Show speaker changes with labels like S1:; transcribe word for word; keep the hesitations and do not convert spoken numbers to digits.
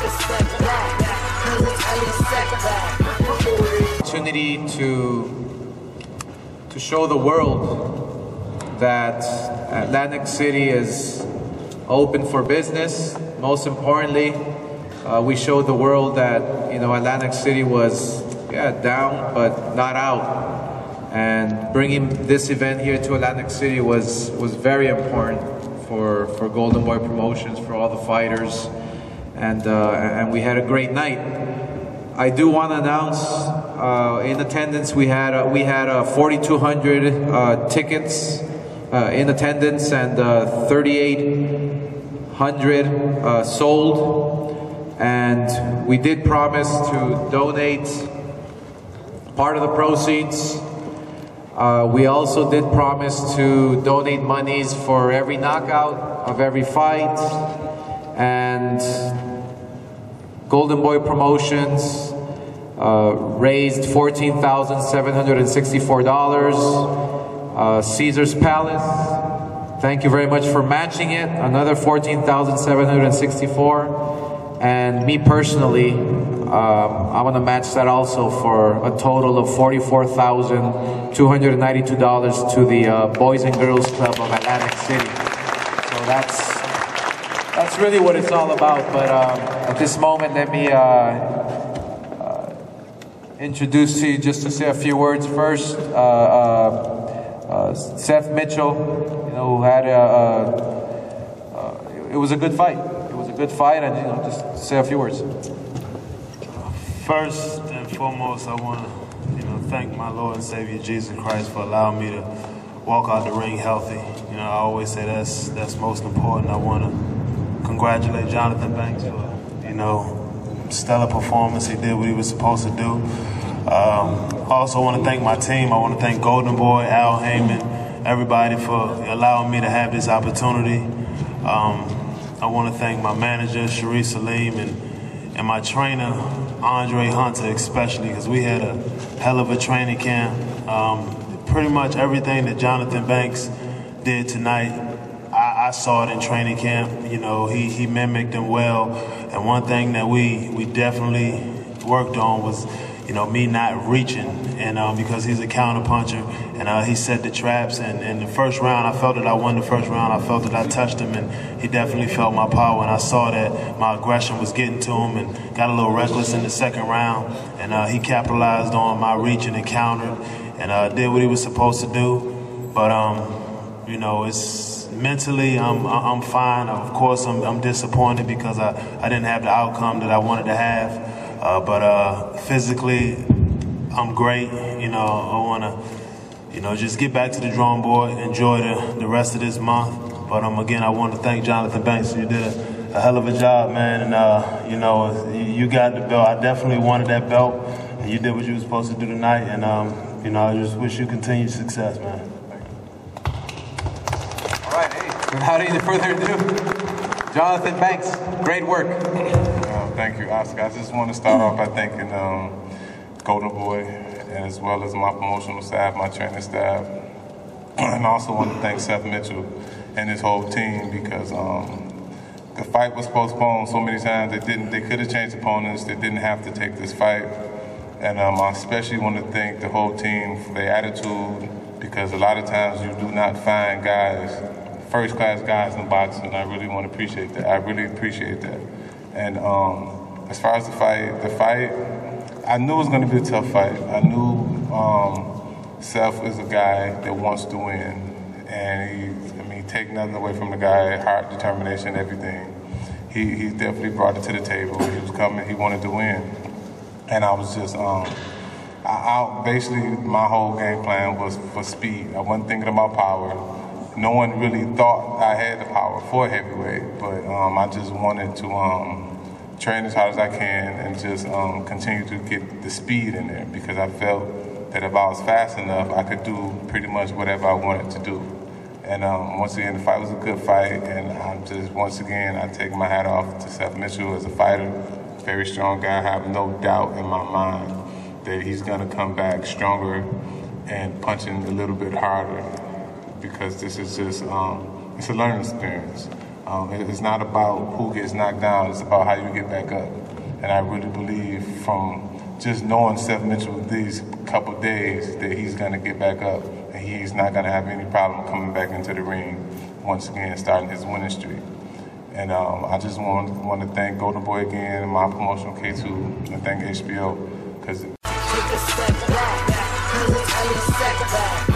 S1: Opportunity to to show the world that Atlantic City is open for business. Most importantly, uh, we showed the world that, you know, Atlantic City was, yeah, down but not out. And bringing this event here to Atlantic City was was very important for for Golden Boy Promotions, for all the fighters, and uh, and we had a great night. I do want to announce, uh, in attendance we had uh, we had uh, forty-two hundred uh, tickets uh, in attendance, and uh, thirty-eight hundred uh, sold. And we did promise to donate part of the proceeds. Uh, we also did promise to donate monies for every knockout of every fight. And Golden Boy Promotions uh, raised fourteen thousand seven hundred sixty-four dollars. Uh, Caesar's Palace, thank you very much for matching it, another fourteen thousand seven hundred sixty-four dollars. And me personally, um, I'm going to match that also for a total of forty-four thousand two hundred ninety-two dollars to the uh, Boys and Girls Club of Atlantic City. So that's That's really what it's all about. But um, at this moment, let me uh, uh, introduce to you, just to say a few words first. Uh, uh, uh, Seth Mitchell, you know, who had a, uh, uh, it was a good fight. It was a good fight, and, you know, just say a few words.
S2: First and foremost, I want to, you know, thank my Lord and Savior Jesus Christ for allowing me to walk out the ring healthy. You know, I always say that's that's most important. I want to congratulate Jonathan Banks for, you know, stellar performance. He did what he was supposed to do. Um, I also want to thank my team. I want to thank Golden Boy, Al Heyman, everybody for allowing me to have this opportunity. Um, I want to thank my manager, Sharif Salim, and, and my trainer, Andre Hunter, especially, because we had a hell of a training camp. Um, pretty much everything that Jonathan Banks did tonight, I, I saw it in training camp. You know, he, he mimicked them well. And one thing that we, we definitely worked on was, you know, me not reaching. And um, because he's a counter puncher, and uh, he set the traps. And in the first round, I felt that I won the first round. I felt that I touched him, and he definitely felt my power. And I saw that my aggression was getting to him, and got a little reckless in the second round. And uh, he capitalized on my reaching and countered, and uh, did what he was supposed to do. But, um, you know, it's mentally, I'm, I'm fine. Of course, I'm, I'm disappointed because I, I didn't have the outcome that I wanted to have. Uh, but uh, physically, I'm great. You know, I want to, you know, just get back to the drawing board, enjoy the, the rest of this month. But um, again, I want to thank Jonathan Banks. You did a, a hell of a job, man. And, uh, you know, you, you got the belt. I definitely wanted that belt. And you did what you were supposed to do tonight. And, um, you know, I just wish you continued success, man.
S1: All right, hey, without any further ado, Jonathan Banks, great work.
S3: Uh, thank you, Oscar. I just want to start off by thanking um, Golden Boy, as well as my promotional staff, my training staff, and I also want to thank Seth Mitchell and his whole team, because um, the fight was postponed so many times. They didn't. They could have changed opponents. They didn't have to take this fight, and um, I especially want to thank the whole team for their attitude, because a lot of times you do not find guys, first-class guys in boxing, and I really want to appreciate that. I really appreciate that. And um, as far as the fight, the fight, I knew it was going to be a tough fight. I knew um, Seth is a guy that wants to win, and he, I mean, take nothing away from the guy, heart, determination, everything. He, he definitely brought it to the table. He was coming, he wanted to win. And I was just, um, I, I, basically my whole game plan was for speed. I wasn't thinking about power. No one really thought I had the power for heavyweight, but um, I just wanted to um, train as hard as I can and just um, continue to get the speed in there, because I felt that if I was fast enough, I could do pretty much whatever I wanted to do. And um, once again, the fight was a good fight, and I'm just, once again, I take my hat off to Seth Mitchell as a fighter. Very strong guy. I have no doubt in my mind that he's gonna come back stronger and punching a little bit harder, because this is just, um, it's a learning experience. Um, it- it's not about who gets knocked down, it's about how you get back up. And I really believe from just knowing Seth Mitchell these couple days that he's going to get back up and he's not going to have any problem coming back into the ring once again, starting his winning streak. And um, I just want, want to thank Golden Boy again, my promotional K two, and thank H B O because.